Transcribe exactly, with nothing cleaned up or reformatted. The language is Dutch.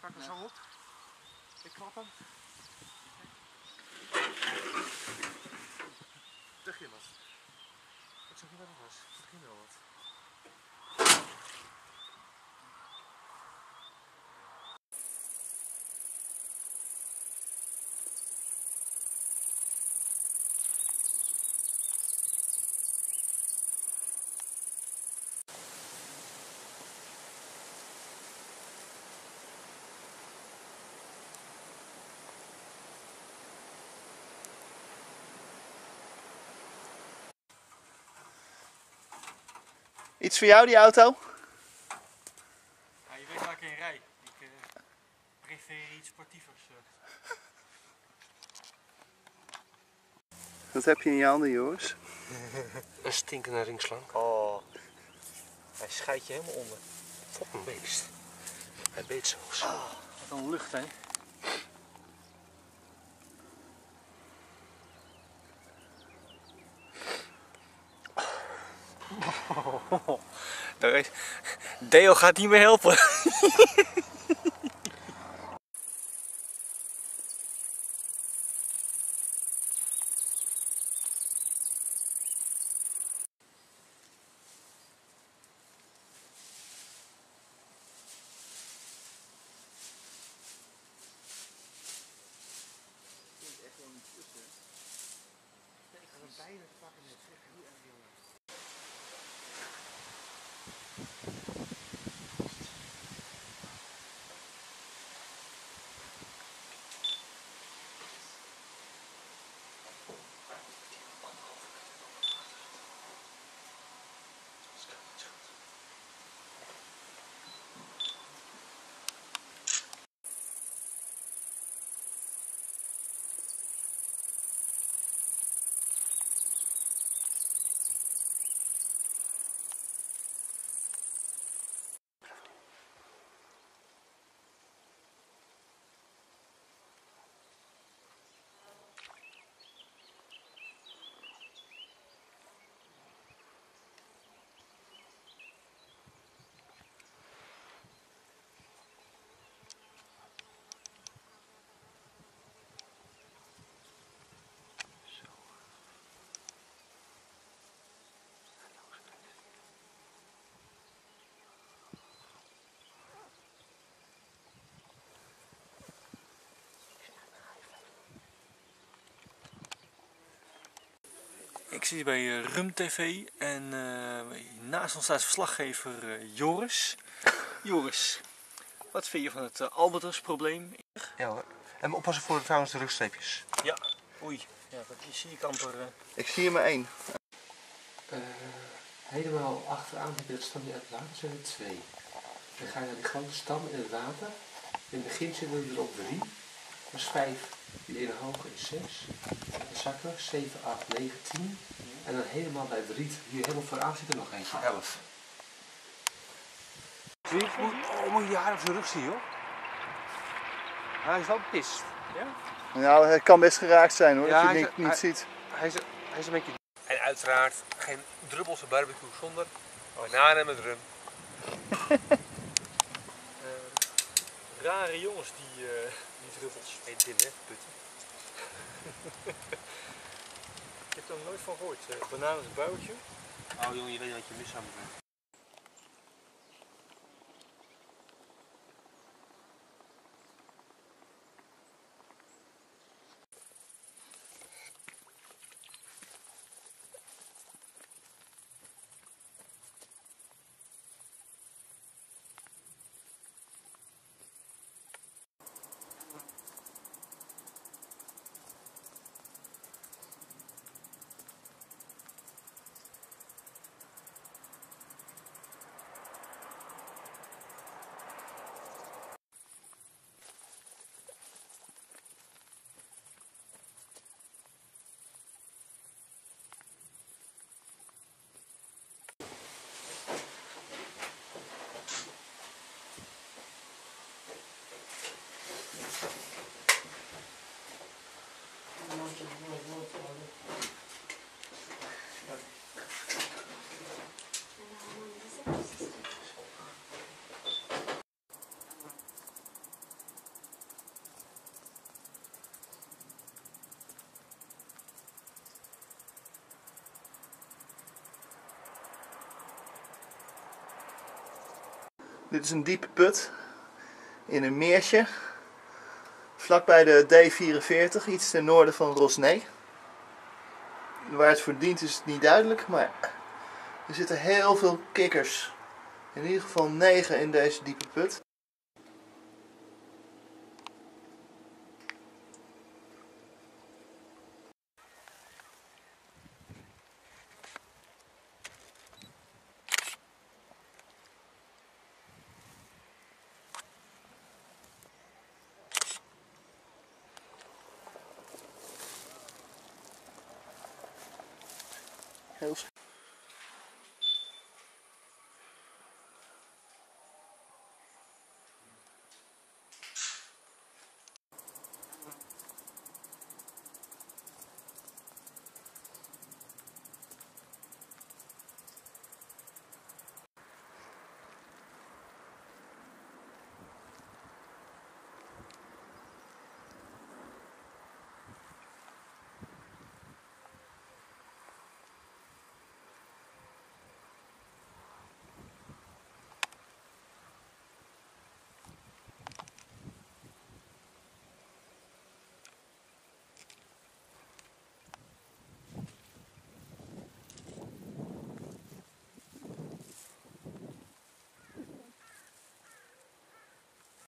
Pak hem zo op. Ik klap hem. Er ging wat. Ik zag niet wat het was. Er ging wel wat. Iets voor jou, die auto? Ja, je weet waar ik in rij. Ik uh, prefereer iets sportievers. Uh. Wat heb je in je handen, Joris? Een stinkende ringslang. Oh, hij scheidt je helemaal onder. Fokken beest. Hij beet zelfs. Oh, wat een lucht, hè? Oh, daar is... Deo gaat niet meer helpen. Bijna pakken met zeg, hoe erg jongen. Ik zit bij uh, Rum T V en uh, naast ons staat verslaggever uh, Joris. Joris, wat vind je van het uh, Albatros-probleem? Ja hoor. En oppassen voor trouwens de rugstreepjes. Ja, oei. Ja, dat zie ik amper. Uh... Ik zie er maar één. Uh, helemaal achteraan heb je het stamje uit het water, zijn er twee. Dan ga je naar die grote stam in het water. In het begin zitten er op drie. Dat is vijf. Die ene hoge is zes. De zakken, zeven, acht, negen, tien. En dan helemaal bij het riet, hier helemaal vooraan zit er nog eentje, elf. Zie je? Oh, moet je haar op zijn rug zien, joh. Hij is wel pist. Ja? Nou, het kan best geraakt zijn hoor, Ja, als je hij het is, niet hij, ziet. Hij is, hij is een beetje... En uiteraard geen druppelse barbecue zonder bananen met rum. uh, rare jongens die, uh, die druppels. Eet din, hè, putten. Ik heb er nooit van gehoord. Uh, bananen is een buitje. Oh jongen, je weet wat je mis zou moeten doen. Dit is een diepe put in een meertje. Vlakbij de D vierenveertig, iets ten noorden van Rosnay. Waar het voor dient is het niet duidelijk, maar er zitten heel veel kikkers. In ieder geval negen in deze diepe put. Heel